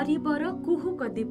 हरिबर कुहुक दीप।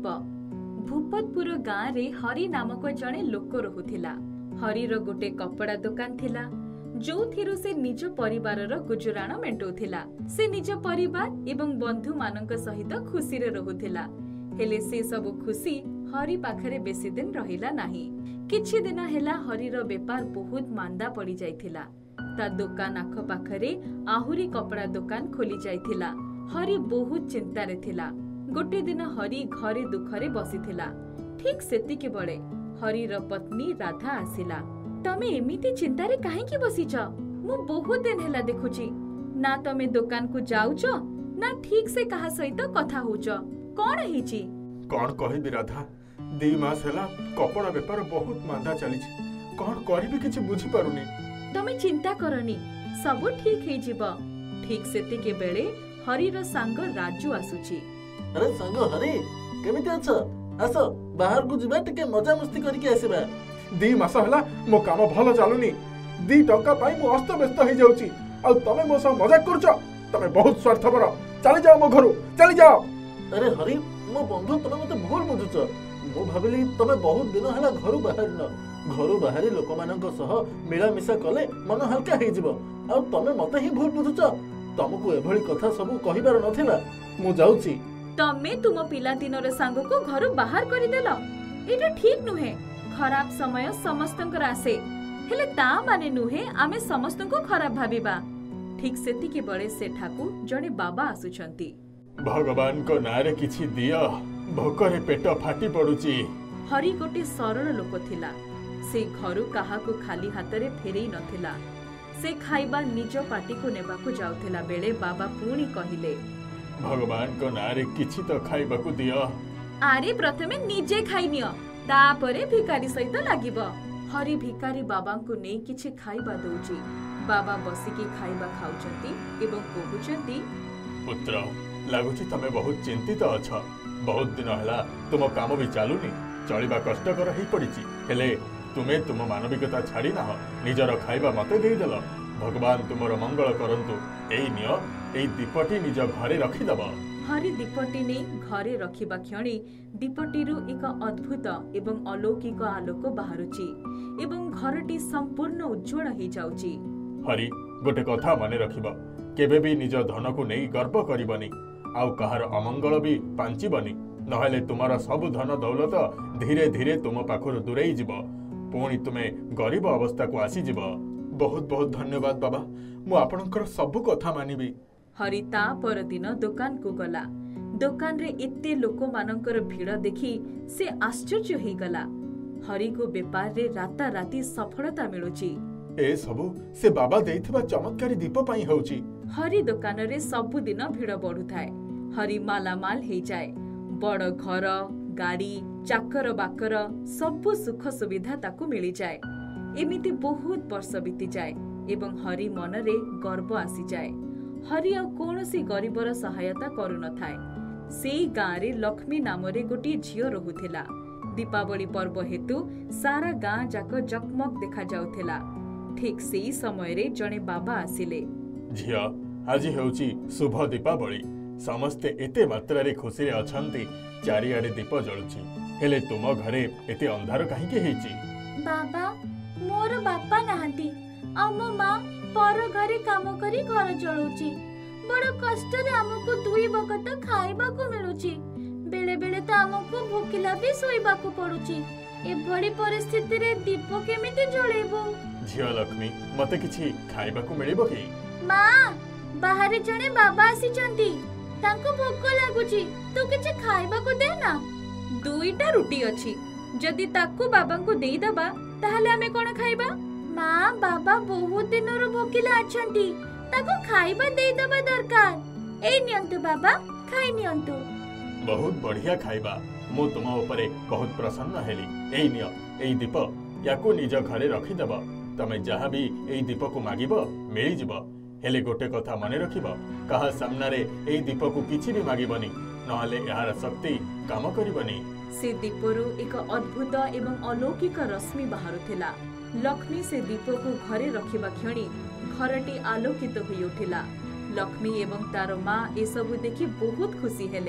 भूपतपुर गाँव रे हरि नामक जड़े लोक रहुथिला। हरिर गोटे कपड़ा दुकान थिला जोथिरु से निज परिवारर गुजराण मेंटौथिला। से निज परिवार एवं बंधु मानक सहित खुशी रे रहुथिला। हेले से सब खुशी हरि पाखरे बेसी दिन रहिला नाही। किछि दिन हेला हरिर बेपार बहुत मांदा पड़ी जाइथिला। ता दुकान आख पाखरे आहुरी कपड़ा दुकान खोली जाइथिला। हरि बहुत चिंता रे थिला। गोटे दिन हरि घरे दुखरे बसिथिला। ठीक सेतिके बळे हरिर पत्नी राधा आसिला। तमे एमिति चिंता रे काहेकि बसिछ? मु बहुत दिन हेला देखुची ना तमे दुकान को जाउछ ना ठीक से कहा सहित कथा होउछ। कोन हिची? कोन कहिबि राधा, 2 मास हेला कपड़ा बेपार बहुत मांदा चलीछि। कोन करिबि किछि बुझी पारुनी। तमे चिंता करनी, सब ठीक हे जिवो। ठीक सेतिके बेले हरिर सांग राजू आसुची। अरे सांग हरि, केमिति अछ? आस बाहर को जिबा टिके मजा मस्ती करके आसीबा। 2 मास हेला मो काम भलो चालुनी। 2 टंका पाई मु अस्त व्यस्त हो जाउची। आ तमे मो स मजाक करछ। तमे बहुत स्वार्थपर। चली जाओ मो घरु, चली जाओ। अरे हरि, मो बंधु तमे मते भूल बुझुछ। मु भाबिली तमे बहुत दिन हेला घरु बाहरिन। घरु बाहरी लोक मानक सह मिला मिसा कले मन हल्का हे जिवो। आ तमे मते ही भूल बुझुछ। तमको एभली कथा सब कहिबार नथिला। मु जाउची। तमे तुम पिला दिनर सांग को घर बाहर करि देलो। एटा ठीक नुहे। खराब समय समस्तंकर आसे, हेले ता माने नुहे आमे समस्तंको खराब भाबिबा। ठीक सेति के बळे सेठाकू जणे बाबा आसुचंती। भगवान को नारे किछि दियो, भोकरे पेट फाटी पडुची। हरि गोटे सरल लोक थिला। से घरु काहाकू खाली हातरे फेरेई नथिला। से खाइबा निज पाटी को नेबाकू जाउथिला बेले बाबा पुणी कहिले, भगवान को नारे किछि तो खाइबा को दियो। आरे प्रथमे निजे खाइ नियो, तापरे भिकारी सहित लागिबो। हरि भिकारी बाबा को नै किछि खाइबा दउची। बाबा बसिकी खाइबा खाउचंती एवं कहउचंती, पुत्र लागुची तमे बहुत चिंतित अछ। बहुत दिन हला तुम काम भी चालुनी, चलिबा कष्टकर ही पड़िची। हेले तुमे तुम मानविकता छाड़ी ना निजर खाइबा मते देई देल। भगवान तुमर मंगल करंतु। एई नियो, एई दीपटी निज घरे रखी दबो। हरि दीपटी नै घरे रखिबा क्षणी दीपटीरु एक अद्भुत एवं अलौकिक आलोक बाहरुची एवं घरटी संपूर्ण उज्जवल हो जाउची। हरि गोटे कथा मने रखिबो, केबे भी निज धन को नै गर्व करिबनी। आउ कहार अमंगल भी पांचिबनी। नहले तुमर सब धन दौलत धीरे धीरे तुम पाखरु दूरेई जिवो। पुणी तुमे गरीब अवस्था को आसी जिवो। बहुत बहुत धन्यवाद बाबा, मु आपनकर सब कथा मानिबी। हरि ता पर दिन दुकान को गला। दुकान रे एते लोक मानकर भीड़ देखी से आश्चर्य हो गला। हरि को व्यापार रे राता राती सफलता मिलुची। ए सबु से बाबा देइथिबा चमत्कारी दीप पई होउची। हरि दुकान रे सब दिन भीड़ बढ़ुथाय। हरि मालामाल हे जाए। बड़ घर, गाड़ी, चाकर बाकर सब सुख सुविधा ताकू मिली जाए। एमिति बहुत वर्ष बीती जाए एवं हरि मन रे गर्व आसी जाए। हरि आ कोनोसी गरीबर सहायता करू न थाए। सेई गाँ रे लक्ष्मी नाम रे गोटी झियो रहुथिला। दीपावली पर्व हेतु सारा गाँ जाक जगमग देखा जाउथिला। ठीक सेई समय रे जणे बाबा आसिले। झियो, आज हेउची शुभ दीपावली। समस्ते एते मात्रा रे खुशी रे अछंती। चारिआडे दीप जळुची। हेले तुम घरे एते अंधार काहेकि हेची? बाबा, मोर बापा नाहंती आ मो मां पर घरे काम करी घर चलौची। बड़ कष्ट रे हमको 2 बकत खाइबा को मिलुची। बेले बेले त हमको भूखिला भी सोइबा को पडुची। ए बड़ी परिस्थिति रे दीप केमिति जळेबो? झियो लक्ष्मी, मते किछि खाइबा को मिलिबो कि? मां, बाहरे जणे बाबा आसीचंती। तांको भूख लागुची, तो किछि खाइबा को दे ना। 2टा रुटी अछि, जदि ताकू बाबा को देई दबा ताहले हमें कोन खाइबा? मां, बाबा बहुत दिनरो भूखिला अछंती। ताको खाइबा देई दबा दरकार। ए नियंतु बाबा, खाइ नियंतु। बहुत बढ़िया खाइबा। मु तुम ऊपर बहुत प्रसन्न हेली। एई नियो, एई दीप याकू निज घरे रखी देबो। तमे जहाँ भी एई दीप को मागिबो मिली जिवो। हेले गोटे कथा मने रखिबो, कहा सामना रे एई दीप को किछि भी मागिबनी, नहले यार शक्ति काम करिबनी। से दीपरु एक अद्भुत एवं अलौकिक रश्मि बाहरुथिला। लक्ष्मी से दीप को घरे रखिबा क्षणी घरटी आलोकित होई उठिला। लक्ष्मी एवं तार माँ ए सबु देखि बहुत खुशी हेले।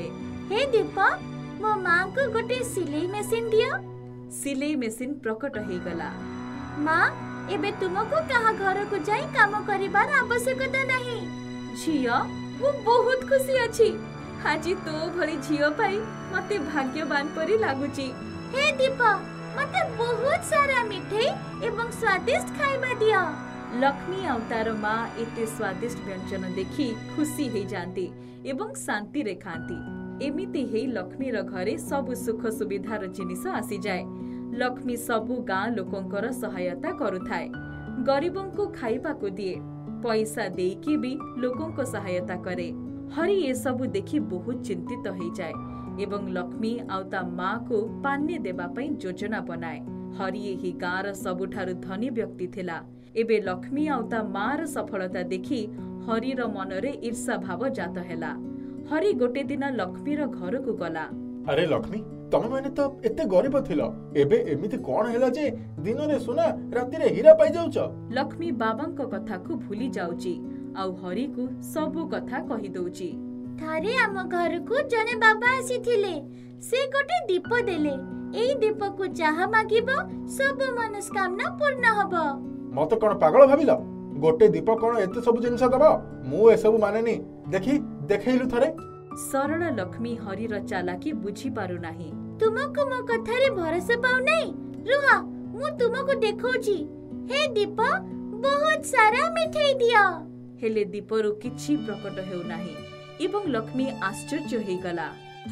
हे दीप मो माँ को गोटे सिलाई मेसिन दियो। सिलाई मेसिन प्रकट हो गला। माँ एबे तुमको कहा घर को जाई काम करिबार आवश्यकता नहीं। झियो मु बहुत खुशी अछि। आज तो भली झियो पाई मते भाग्यवान परी लागुची। हे दीप मते बहुत सारा मिठाई एवं स्वादिष्ट खाइबा दियो। लक्ष्मी अवतार माँ एते स्वादिष्ट व्यंजन देखी खुशी हो जाती एवं शांति रे खाती। एमिति हेई लक्ष्मीर घरे सब सुख सुविधार जिनिस आसी जाए। लक्ष्मी सबु गाँ लोकंकर सहायता करुथाए। गरीबों को खाइबा को दिए, पैसा देकी भी लोकों को सहायता करे। हरि ये सबु देखी बहुत चिंतित हो जाए एवं लक्ष्मी आउता माँ को पान्ने देबा पई योजना बनाए। हरि यही गाँर सबुठारु धनी व्यक्ति थिला। एबे लक्ष्मी आउता माँ र सफलता देखी हरिर मनरे ईर्षा भाव जात हेला। हरि गोटे दिन लक्ष्मीर घर को गला। अरे लक्ष्मी तमे माने तो एते गरीब थिलो, एबे एमिति कोन हेला जे दिन रे सोना राति रे हीरा पाई जाउछ। लक्ष्मी बाबांक कथा को भूली जाउची आउ हरि को सबु कथा कहि दउची। थारे आम घर को जने बाबा आसीथिले, से गोटे दीप देले। एई दीप को जहा मागिबो सब मनस्कामना पूर्ण हबो। मते कोन पागल भाबिलो? गोटे दीप कोन एते सब जिंस दबो? मु ए सब मानेनी। देखी देखैलु थरे। सरल लक्ष्मी हरिर चालाकी बुझी पारु नाही। तुमको मो कथारे भरोसा पाउ नहीं? रुह मु तुमको देखौची। हे दीप बहुत सारा मिठाई दियो। हेले दीपरु किछि प्रकट हेउ नाही एवं लक्ष्मी आश्चर्य हो गला।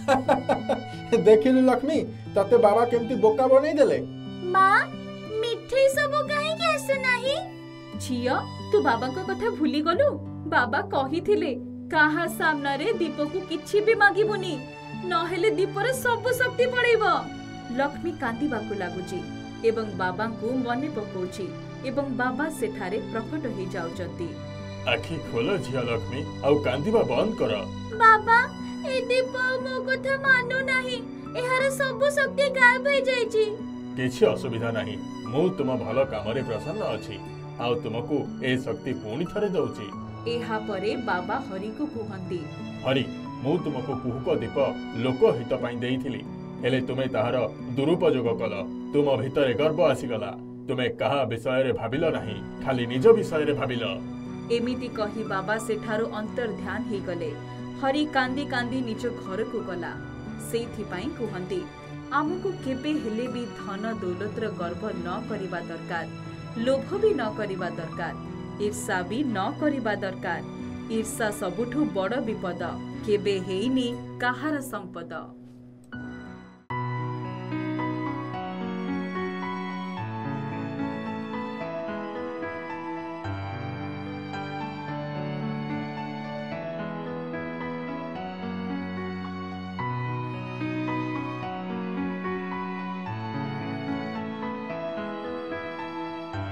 देखिलु लक्ष्मी तते बाबा केमती बोका बनै देले। माँ मिठाई सब काहे के आसु नाही? झियो तू बाबांक कथा भूली गलु। बाबा कहिथिले काहा सामना रे दीप को किछि भी मागिबुनी, नहेले दीपर सब शक्ति पड़ेबो। लक्ष्मी कांदीबाकु लागुची एवं बाबांकु मने पकोची एवं बाबा सेठारे प्रकट हो जाउचंती। आखि खोल झिया लक्ष्मी आउ कांदीबा बंद कर। बाबा ए दीप मो कथा मानु नाही, एहार सब शक्ति गायब हो जाईची। किछि असुविधा नाही, मु तुम भलो कामरे प्रसन्न अछि आउ तुमको ए शक्ति पुणी थरे दउची। एहा परे बाबा हरि को कुहंती, हरि मु तुमको कुहुक दीप लोक हित पई देइथिली, हेले तुमे ताहार दुरुपयोग कल। तुम भितरे गर्व आसीगला। तुमे कहा विषय रे भाबिल नाही, खाली निज विषय रे भाबिल। एमिति कही बाबा सेठारो अंतर ध्यान ही गले। हरि कांदी कांदी निज घर को गला। सेथि पई कुहंती आमको केबे हेले भी धन दौलतर गर्व न करिबा दरकार, लोभ भी न करिबा दरकार, ईर्षा भी न करिबा दरकार। ईर्षा सबुठु बड़ विपद, केबे हेइनी काहार संपद।